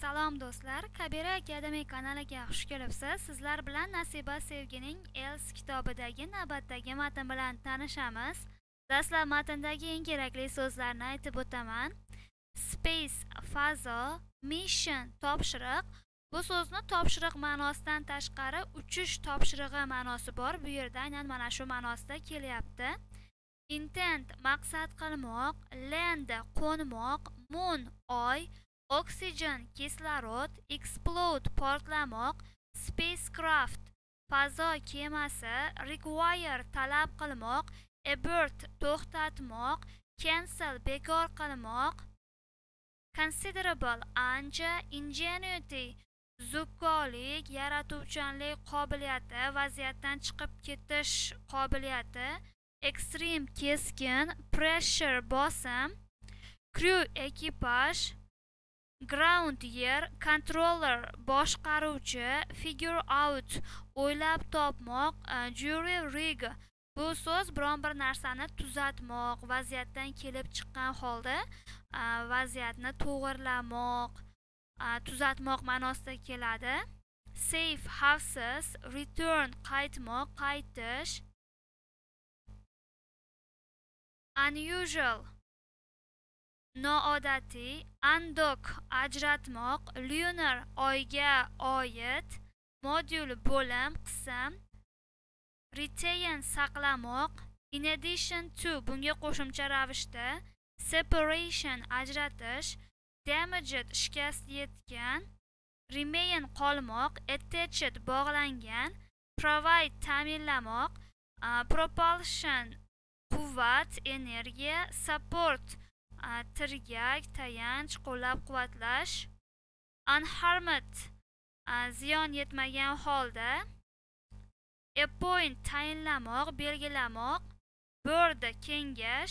Salom do'stlar, Kabira Academy kanaliga xush kelibsiz. Sizlar bilan Nasiba Sevgining Els kitobidagi navbatdagi matn bilan tanishamiz. Dastlab matndagi eng kerakli so'zlarni aytib o'taman. Space fazo, mission topshiriq. Bu so'zni topshiriq ma'nosidan tashqari uchish topshirig'i ma'nosi bor. Bu yerda aynan mana shu ma'nosida kelyapti. Intent maqsad qilmoq, land qo'nmoq, moon oy, oxygen kislorod, explode portlamoq, spacecraft fazo kemasi, require talab qilmoq, abort to'xtatmoq, cancel bekor qilmoq, considerable ancha, ingenuity zukkolik, yaratuvchanlik qobiliyati, vaziyatdan chiqib ketish qobiliyati, extreme keskin, pressure bosim, crew ekipaj, ground yer, controller boshqaruvchi, figure out o'ylab topmoq, jury rig bu so'z biron bir narsani tuzatmoq, vaziyatdan kelib chiqqan holda vaziyatni to'g'irlamoq, tuzatmoq ma'nosida keladi. Safe xavfsiz, return qaytmoq, qaytish, unusual noodatiy, undock ajratmoq, lunar oyga oid, modul bo'lim qism, retain saqlamoq, in addition to bunga qo'shimcha ravishda, separation ajratish, damaged shikast yetgan, remain qolmoq, attached bog'langan, provide ta'minlamoq, propulsion quvvat energiya, support tirgak tayanch qo'llab-quvvatlash, unharmed ziyon yetmagan holda, appoint tayinlamoq belgilamoq, board kengash,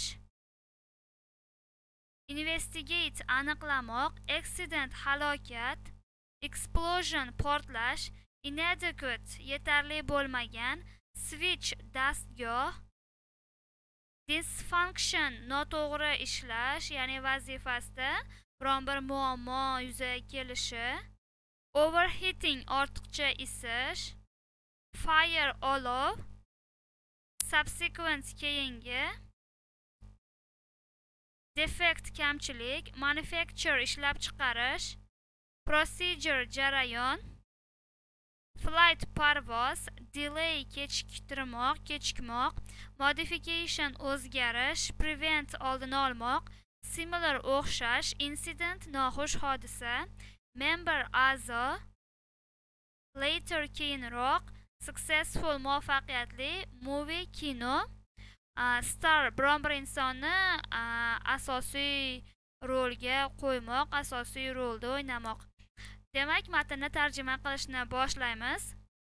investigate aniqlamoq, accident halokat, explosion portlash, inadequate yetarli bo'lmagan, switch dastgoh, dysfunction noto'g'ri ishlash, ya'ni vazifasida biron bir muammo yuzaga kelishi, overheating ortiqcha isish, fire olov, subsequent keyingi, defect kamchilik, manufacture ishlab chiqarish, procedure jarayon, flight parvoz, delay kechiktirmoq, kechikmoq, modification o'zgarish, prevent oldini olmoq, similar o'xshash, incident noxush hodisa, member a'zo, later keyinroq, successful muvaffaqiyatli, movie kino, star biron bir insonni asosiy rolga qo'ymoq, asosiy rolda o'ynamoq. Demak, matnni tarjima qilishni boshlaymiz.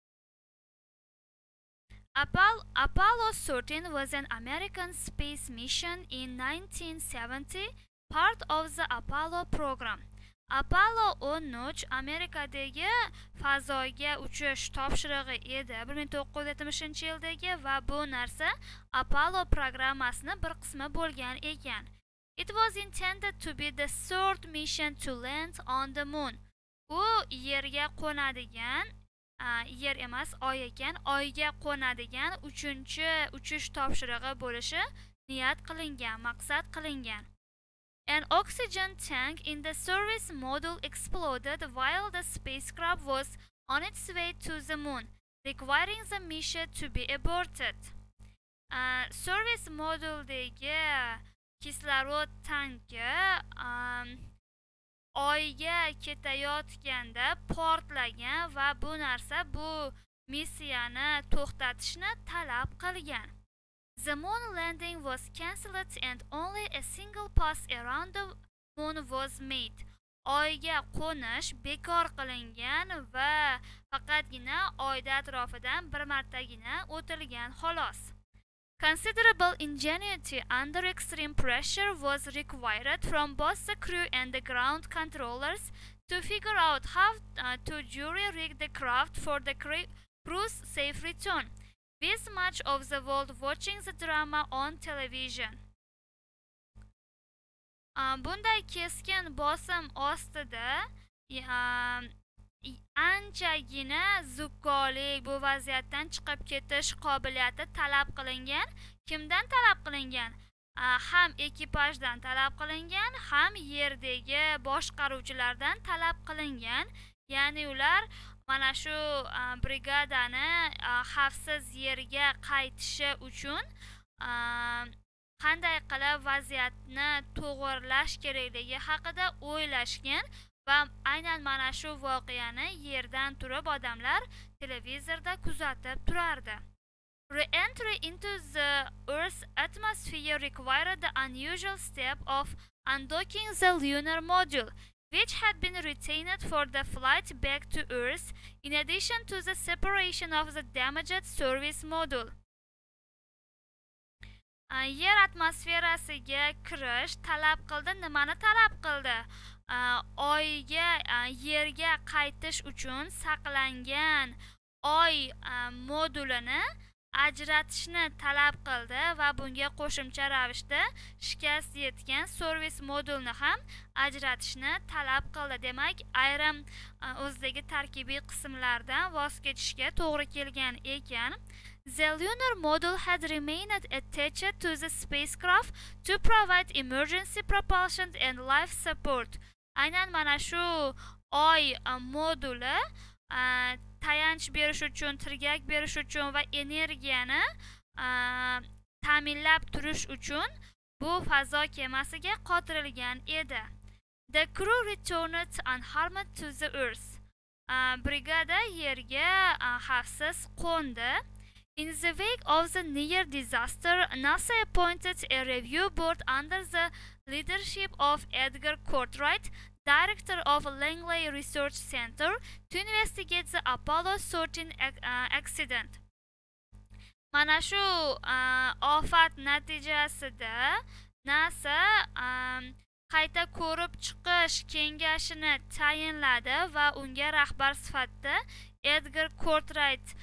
Apollo 13 was an American space mission in 1970, part of the Apollo program. Apollo 13 Amerikadagi fazoga uchish topshirig'i edi 1970-yildagi va bu narsa Apollo programmasining bir qismi bo'lgan ekan. It was intended to be the third mission to land on the moon. U yerga qo'nadigan, yer emas, oy ekan, oyga qo'nadigan 3-uchish topshirig'i bo'lishi niyat qilingan, maqsad qilingan. An oxygen tank in the service module exploded while the spacecraft was on its way to the moon, requiring the mission to be aborted. Service moduledagi kislorod tanki oyga ketayotganda portlagan va bu narsa bu missiyani to'xtatishni talab qilgan. The moon landing was cancelled and only a single pass around the moon was made. Oyga qo'nish bekor qilingan va faqatgina oyda atrofidan bir martagina o'tilgan xolos. Considerable ingenuity under extreme pressure was required from both the crew and the ground controllers to figure out how to jury-rig the craft for the crew's safe return, with much of the world watching the drama on television. Bunday keskin bosim ostida anchagina zukkolik, bu vaziyatdan chiqib ketish qobiliyati talab qilingan. Kimdan talab qilingan? Ham ekipajdan talab qilingan, ham yerdagi boshqaruvchilardan talab qilingan. Ya'ni ular mana shu brigadani xavfsiz yerga qaytishi uchun qanday qilib vaziyatni to'g'irlash kerakligi haqida o'ylashgan va aynan mana shu voqeani yerdan turib odamlar televizorda kuzatib turardi. Re-entry into the Earth's atmosphere required the unusual step of undocking the lunar module, which had been retained for the flight back to Earth, in addition to the separation of the damaged service module. Yer atmosferasiga kirish talab qildi. Nimani talab qildi? Oyga, yerga qaytish uchun saqlangan oy modulini ajratishni talab qildi va bunga qo'shimcha ravishda shikast yetgan servis modulni ham ajratishni talab qildi. Demak, ayrim o'zidagi tarkibiy qismlardan voz kechishga to'g'ri kelgan ekan. The lunar module had remained attached to the spacecraft to provide emergency propulsion and life support. Aynan mana shu oy moduli tayanch berish uchun, tirgak berish uchun va energiyani ta'minlab turish uchun bu fazo kemasiga qotirilgan edi. The crew returned unharmed to the Earth. Brigada yerga xavfsiz qo'ndi. In the wake of the near disaster, NASA appointed a review board under the leadership of Edgar Cartwright, director of Langley Research Center, to investigate the Apollo 13 accident. Mana shu ofat natijasida NASA qayta ko'rib chiqish kengashini tayinladi va unga rahbar sifatida Edgar Cartwright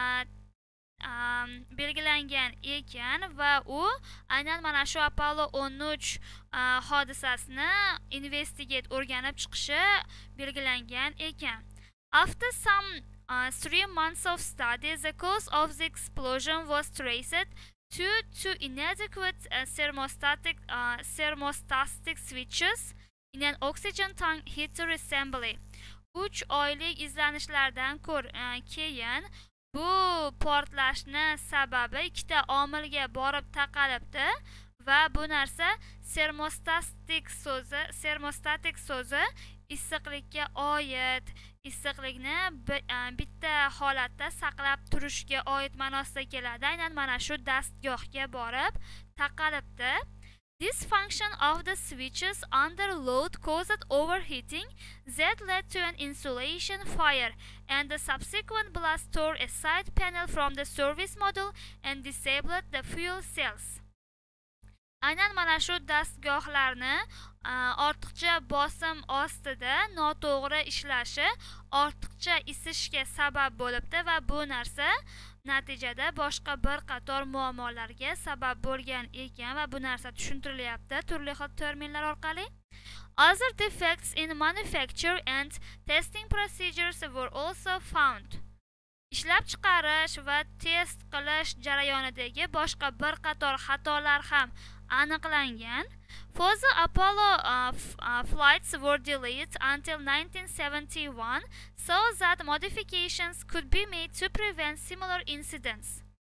belgilangan ekan va u aynan mana shu Apollo 13 hodisasini investigate o'rganib chiqishi belgilangan ekan. After some 3 months of study, the cause of the explosion was traced to inadequate thermostatic switches in an oxygen tank heater assembly. 3 oylik izlanishlardan keyin bu portlashni sababi ikkita omilga borib taqalibdi va bu narsa thermostatik so'zi issiqlikka oid, issiqlikni bitta holatda saqlab turishga oid ma'nosida keladi. Aynan mana shu dastgohga borib taqalibdi. This function of the switches under load caused overheating that led to an insulation fire, and the subsequent blast tore a side panel from the service module and disabled the fuel cells. Aynan mana shu dastgohlarni ortiqcha bosim ostida noto'g'ri ishlashi ortiqcha isishga sabab bo'libdi va bu narsa natijada boshqa bir qator muammolarga sabab bo'lgan ekan va bu narsa tushuntirilyapti turli xil terminlar orqali. Other defects in manufacture and testing procedures were also found. Ishlab chiqarish va test qilish jarayonidagi boshqa bir qator xatolar ham aniqlangan. Further Apollo flights were delayed until 1971 so that modifications could be made to prevent similar incidents.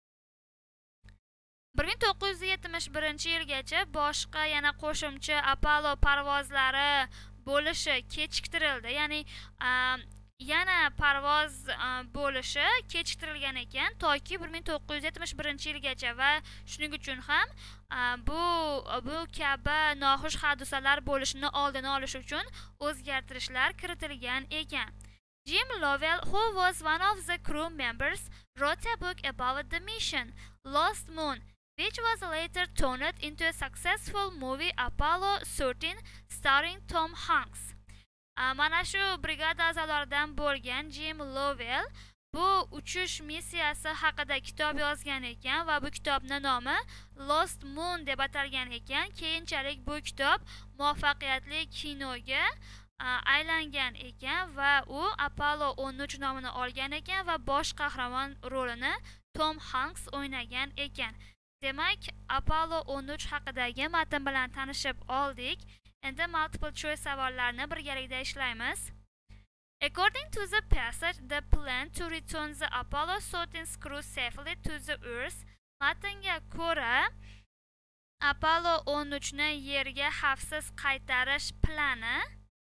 1971-yilgacha boshqa yana qo'shimcha Apollo parvozlari bo'lishi kechiktirildi. Ya'ni yana parvoz bo'lishi kechiktirilgan ekan toki 1971-yilgacha va shuning uchun ham bu kabi noxush hodisalar bo'lishini oldini olish uchun o'zgartirishlar kiritilgan ekan. Jim Lovell, who was one of the crew members, wrote a book about the mission, Lost Moon, which was later turned into a successful movie, Apollo 13, starring Tom Hanks. Mana shu brigada a'zolaridan bo'lgan Jim Lovell bu uchish missiyasi haqida kitob yozgan ekan va bu kitobning nomi Lost Moon deb atalgan ekan. Keyinchalik bu kitob muvaffaqiyatli kinoga aylangan ekan va u Apollo 13 nomini olgan ekan va bosh qahramon rolini Tom Hanks o'ynagan ekan. Demak, Apollo 13 haqidagi matn bilan tanishib oldik. Endi multiple choice savollarni birgalikda ishlaymiz. According to the passage, the plan to return the Apollo 13 crew safely to the Earth. Matnga ko'ra, Apollo 13 ni Yerga xavfsiz qaytarish plani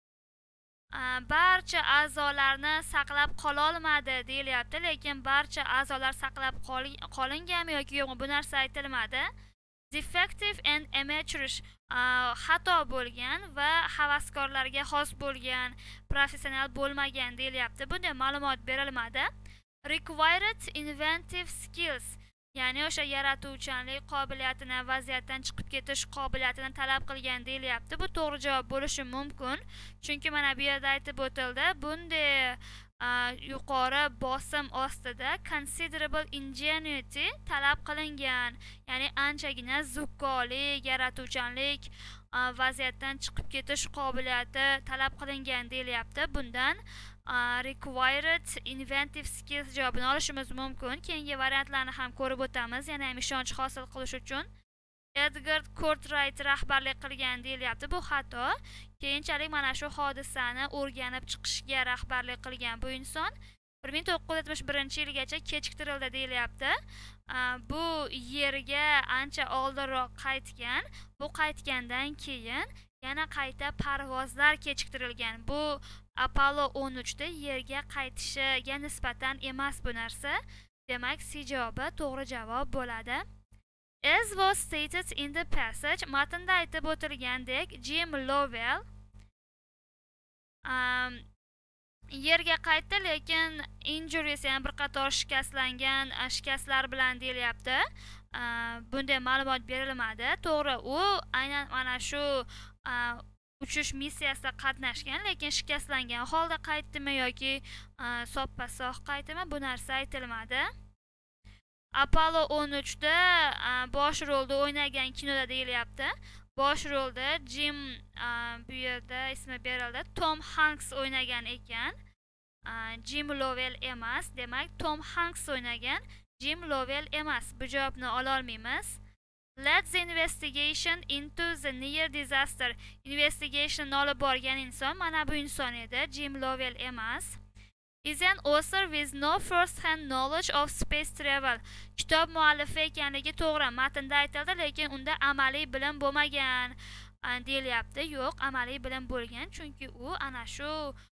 barcha a'zolarni saqlab qola olmadi deyilyapti, lekin barcha a'zolar saqlab qolinganmi yoki yo'qmi, bu narsa aytilmadi. Defective and amateurish, xato bo'lgan va havaskorlarga xos bo'lgan, professional bo'lmagan deyilyapti. Bunday ma'lumot berilmadi. Required inventive skills, ya'ni o'sha yaratuvchanlik qobiliyatini, vaziyatdan chiqib ketish qobiliyatini talab qilgan deyilyapti. Bu to'g'ri javob bo'lishi mumkin, chunki mana bu yerda aytib o'tildi, bunday yuqori bosim ostida considerable ingenuity talab qilingan, ya'ni anchagina zukkolik, yaratuvchanlik, vaziyatdan chiqib ketish qobiliyati talab qilingan deyilyapti. Bundan required inventive skills javobini olishimiz mumkin. Keyingi variantlarni ham ko'rib o'tamiz, yana ham ishonch hosil qilish uchun. Edgar Cartwright rahbarlik qilgan deyilyapti. Bu xato. Keyinchalik mana shu hodisani o'rganib chiqishga rahbarlik qilgan bu inson 1971-yilgacha kechiktirildi deyilyapti. Bu yerga ancha oldinroq qaytgan. Bu qaytgandan keyin yana qayta parvozlar kechiktirilgan. Bu Apollo 13 da Yerga qaytishiga nisbatan emas bu narsa. Demak, C javobi to'g'ri javob bo'ladi. As was stated in the passage, matnda aytib o'tilgandek, Jim Lovell Yerga qaytdi, lekin injuries, ya'ni bir qator shikastlar bilan deyilyapti. Bunday ma'lumot berilmadi. To'g'ri, u aynan mana shu uchish missiyasida qatnashgan, lekin shikastlangan holda qaytdimi yoki soppa-sog' qaytdimi, bu narsa aytilmadi. Apollo 13 da bosh rolda o'ynagan kinoda deyilyapti. Bosh rolda Jim, bu yerda ismi berildi, Tom Hanks o'ynagan ekan. Jim Lovell emas. Demak, Tom Hanks o'ynagan, Jim Lovell emas. Bu javobni ola olmaymiz. Let the investigation into the near disaster. Investigation olib borgan inson mana bu inson edi, Jim Lovell emas. Is an author with no first-hand knowledge of space travel. Kitob muallifi ekanligi to'g'ri, matnda aytildi, lekin unda amaliy bilim bo'lmagan deyilyapti. Yo'q, amaliy bilim bo'lgan, chunki u ana shu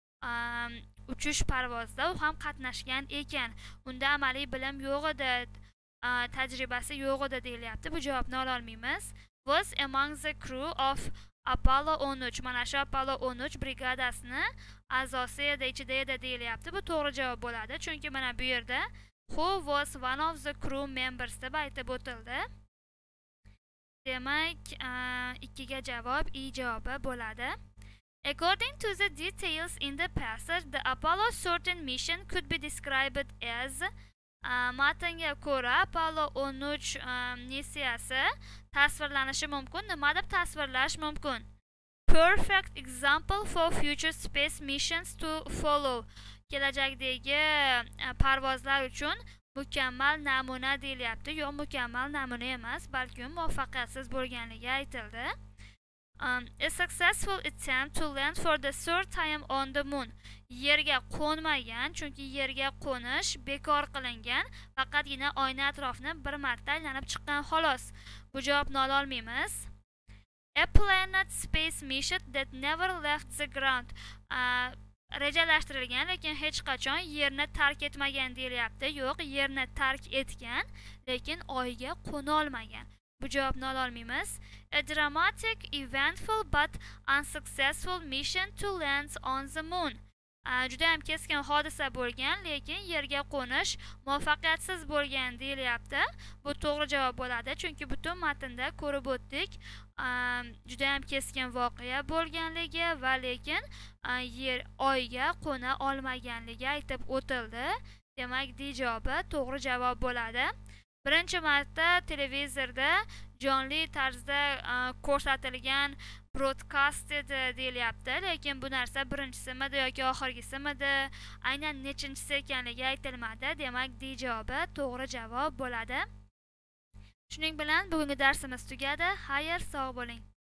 uchish parvozida u ham qatnashgan ekan. Unda amaliy bilim yo'q edi, tajribasi yo'q edi deyilyapti. Bu javobni ola olmaymiz. Was among the crew of Apollo 13. Mana shu Apollo 13 brigadasini a'zosi edi, ichida edi deyilyapti. Bu to'g'ri javob bo'ladi, chunki mana bu yerda who was one of the crew members deb aytib o'tildi. Demak, 2 ga javob E javobi bo'ladi. According to the details in the passage, the Apollo 13 mission could be described as matnga ko'ra Apollo 13 missiyasi tasvirlanishi mumkin. Nima deb tasvirlash mumkin? Perfect example for future space missions to follow. Kelajakdagi parvozlar uchun mukammal namuna deyilyapti. Yo'q, mukammal namuna emas, balki muvaffaqiyatsiz bo'lganligi aytildi. A successful attempt to land for the third time on the moon. Yerga qo'nmagan, chunki yerga qo'nish bekor qilingan, faqatgina oyna atrofini bir marta aylanib chiqqan xolos. Bu javobni ola olmaymiz. A planet space mission that never left the ground. Rejalashtirilgan, lekin hech qachon yerni tark etmagan deyilyapti. Yo'q, yerni tark etgan, lekin oyga qo'na olmagan. Bu javobni ola olmaymiz. A dramatic, eventful but unsuccessful mission to land on the moon. Juda ham keskin hodisa bo'lgan, lekin yerga qo'nish muvaffaqiyatsiz bo'lgan deyilyapti. Bu to'g'ri javob bo'ladi, chunki butun matnda ko'rib o'tdik. Juda ham keskin voqea bo'lganligi va lekin yer oyga qo'na olmaganligi aytib o'tildi. Demak, D javobi to'g'ri javob bo'ladi. Birinchi marta televizorda jonli tarzda ko'rsatilgan broadcasted deyilyapti, lekin bu narsa birinchisimidi yoki oxirgisimidi, aynan nechinchisi ekanligi aytilmadi. Demak, D javobi to'g'ri javob bo'ladi. Shuning bilan bugungi darsimiz tugadi. Xayr, sog' bo'ling.